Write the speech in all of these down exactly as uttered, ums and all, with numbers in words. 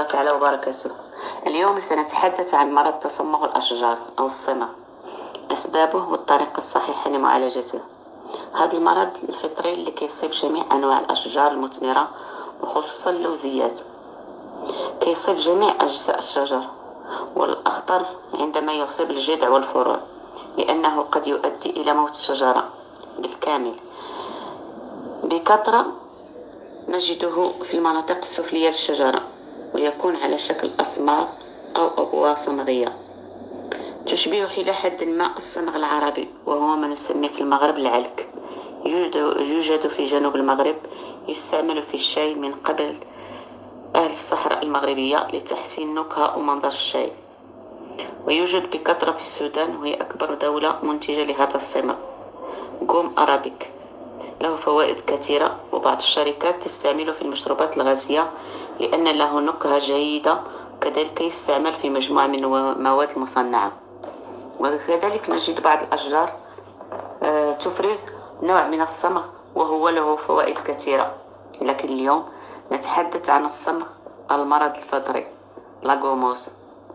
الله تعالى وبركاته. اليوم سنتحدث عن مرض تصمغ الأشجار أو الصمغ، أسبابه والطريقة الصحيحة لمعالجته. هذا المرض الفطري اللي كيصيب جميع أنواع الأشجار المثمرة وخصوصا اللوزيات، كيصيب جميع أجزاء الشجر، والأخطر عندما يصيب الجذع والفروع، لأنه قد يؤدي إلى موت الشجرة بالكامل. بكثرة نجده في المناطق السفلية للشجرة، ويكون على شكل أصماغ أو أبواء صمغية تشبه إلى حد ما الصمغ العربي، وهو ما نسميه في المغرب العلك. يوجد في جنوب المغرب، يستعمل في الشاي من قبل أهل الصحراء المغربية لتحسين نكهة ومنظر الشاي، ويوجد بكثرة في السودان، وهي أكبر دولة منتجة لهذا الصمغ. قوم أرابيك له فوائد كثيرة، وبعض الشركات تستعمله في المشروبات الغازية لأن له نكهة جيدة، وكذلك يستعمل في مجموعة من المواد المصنعة. وكذلك نجد بعض الأشجار تفرز نوع من الصمغ وهو له فوائد كثيرة، لكن اليوم نتحدث عن الصمغ المرض الفطري لاغوموز.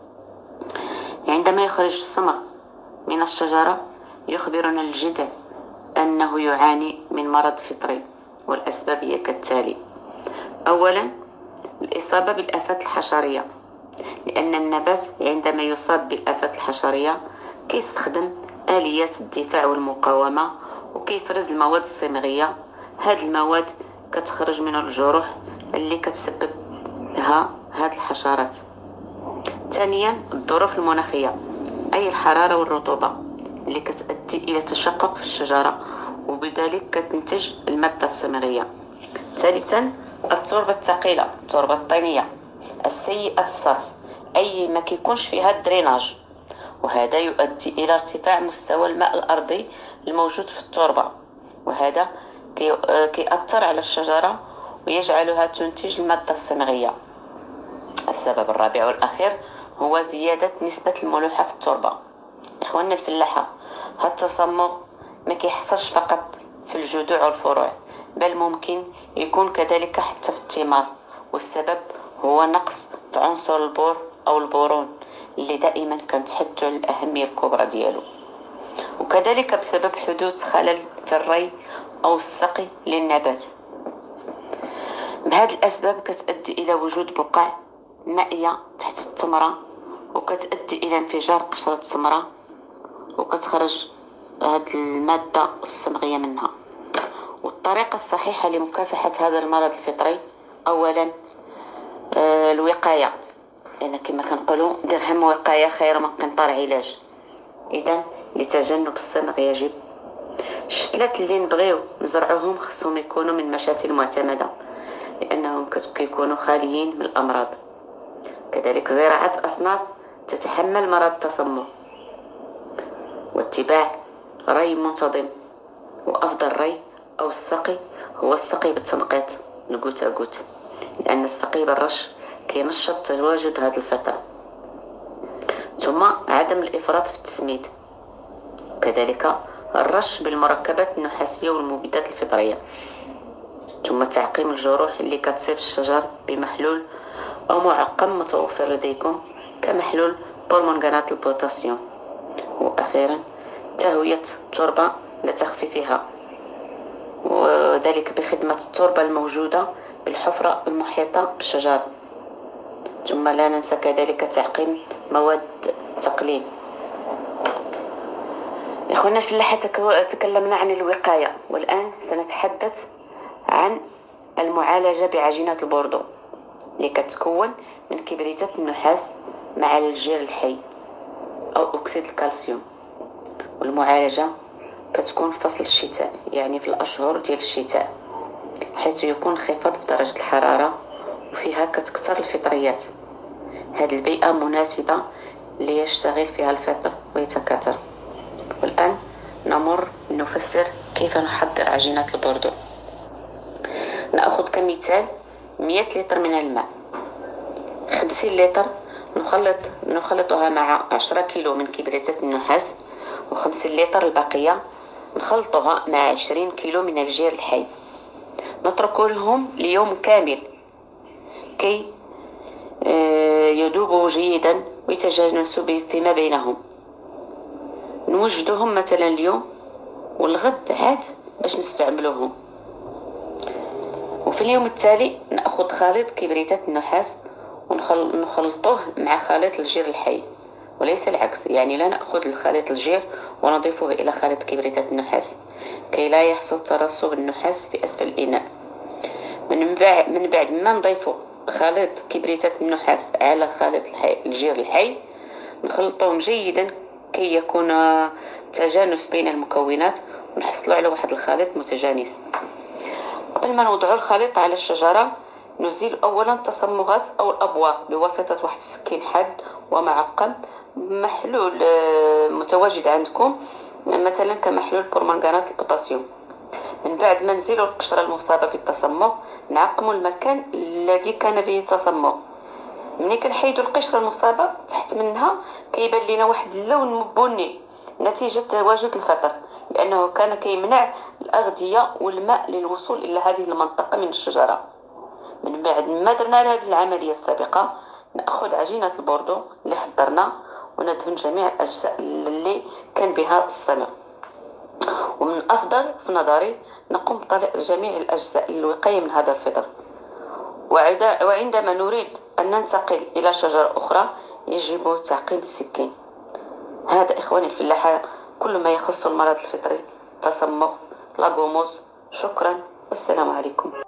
عندما يخرج الصمغ من الشجرة يخبرنا الجذع أنه يعاني من مرض فطري، والأسباب هي كالتالي: أولا، الإصابة بالآفات الحشرية، لأن النبات عندما يصاب بالآفات الحشرية كيستخدم آليات الدفاع والمقاومة، وكيفرز المواد الصمغية. هذه المواد كتخرج من الجروح اللي كتسبب لها هذه الحشرات. ثانيا، الظروف المناخية، أي الحرارة والرطوبة اللي كتؤدي إلى تشقق في الشجرة، وبذلك كتنتج المادة الصمغية. ثالثا، التربة الثقيلة، التربة الطينية السيئة الصرف، أي ما كيكونش فيها الدريناج، وهذا يؤدي إلى ارتفاع مستوى الماء الأرضي الموجود في التربة، وهذا كيأثر على الشجرة ويجعلها تنتج المادة الصمغية. السبب الرابع والأخير هو زيادة نسبة الملوحة في التربة. إخواننا الفلاحة، هذا التصمغ ما كيحصلش فقط في الجذوع والفروع، بل ممكن يكون كذلك حتى في الثمار، والسبب هو نقص في عنصر البور أو البورون اللي دائما كنتحدثوا على الأهمية الكبرى ديالو، وكذلك بسبب حدوث خلل في الري أو السقي للنبات. بهذه الأسباب كتؤدي إلى وجود بقع مائية تحت الثمرة، وكتؤدي إلى انفجار قشرة الثمرة، وكتخرج هذه المادة الصمغية منها. والطريقة الصحيحة لمكافحة هذا المرض الفطري: أولا، آه الوقاية، لأن كما كنقولوا درهم وقاية خير من قنطار علاج. إذن لتجنب الصمغ يجب الشتلات اللي نبغيو نزرعوهم خصهم يكونوا من مشاتل معتمدة، لأنهم كيكونوا خاليين من الأمراض. كذلك زراعة أصناف تتحمل مرض التصمغ، واتباع ري منتظم، وأفضل ري أو السقي هو السقي بالتنقيط الغوتا غوت، لأن السقي بالرش كينشط تواجد هذه الفطرة. ثم عدم الإفراط في التسميد، وكذلك الرش بالمركبات النحاسية والمبيدات الفطرية. ثم تعقيم الجروح اللي كتصيب الشجر بمحلول أو معقم متوفر لديكم كمحلول برمنغانات البوتاسيوم. وأخيرا، تهوية التربة لتخفيفها، وذلك بخدمة التربة الموجودة بالحفرة المحيطة بالشجر. ثم لا ننسى كذلك تعقيم مواد تقليم. إخوانا الفلاحة، تكلمنا عن الوقاية، والآن سنتحدث عن المعالجة بعجينة البوردو اللي كتكون من كبريتات النحاس مع الجير الحي أو أكسيد الكالسيوم. والمعالجة كتكون في فصل الشتاء، يعني في الأشهر ديال الشتاء، حيث يكون انخفاض في درجة الحرارة وفيها كتكثر الفطريات. هذه البيئة مناسبة ليشتغل فيها الفطر ويتكاثر. والآن نمر نفسر كيف نحضر عجينة البوردو. نأخذ كمثال مئة لتر من الماء، خمسين لتر نخلط نخلطها مع عشرة كيلو من كبريتات النحاس، وخمسين لتر البقية نخلطها مع عشرين كيلو من الجير الحي. نترك لهم ليوم كامل كي يذوب جيدا ويتجانس فيما بينهم. نوجدهم مثلا اليوم والغد عاد باش نستعملوهم. وفي اليوم التالي نأخذ خليط كبريتات النحاس ونخلطوه مع خليط الجير الحي، وليس العكس. يعني لا نأخذ الخليط الجير ونضيفه إلى خليط كبريتات النحاس كي لا يحصل ترسب النحاس في أسفل الإناء. من بعد من بعد ما نضيف خليط كبريتات النحاس على خليط الحي الجير الحي نخلطوهم جيدا كي يكون تجانس بين المكونات ونحصلوا على واحد الخليط متجانس. قبل ما نوضع الخليط على الشجرة نزيل أولا التصمغات أو الأبوار بواسطة واحد السكين حاد ومعقم، محلول متواجد عندكم مثلا كمحلول برمنغانات البوتاسيوم. من بعد ما نزيلوا القشرة المصابة بالتصمغ نعقموا المكان الذي كان به التصمغ. ملي كنحيدوا القشرة المصابة تحت منها كيبان لنا واحد اللون بني نتيجة تواجد الفطر، لأنه كان كيمنع الأغذية والماء للوصول إلى هذه المنطقة من الشجرة. من بعد ما درنا هذه العملية السابقة نأخذ عجينة البوردو اللي حضرنا وندهن جميع الأجزاء اللي كان بها الصمغ. ومن الأفضل في نظري نقوم بطلاء جميع الأجزاء للوقاية من هذا الفطر. وعندما نريد أن ننتقل إلى شجرة أخرى يجب تعقيم السكين. هذا إخواني الفلاحة كل ما يخص المرض الفطري، تصمغ، لاغوموز. شكرا والسلام عليكم.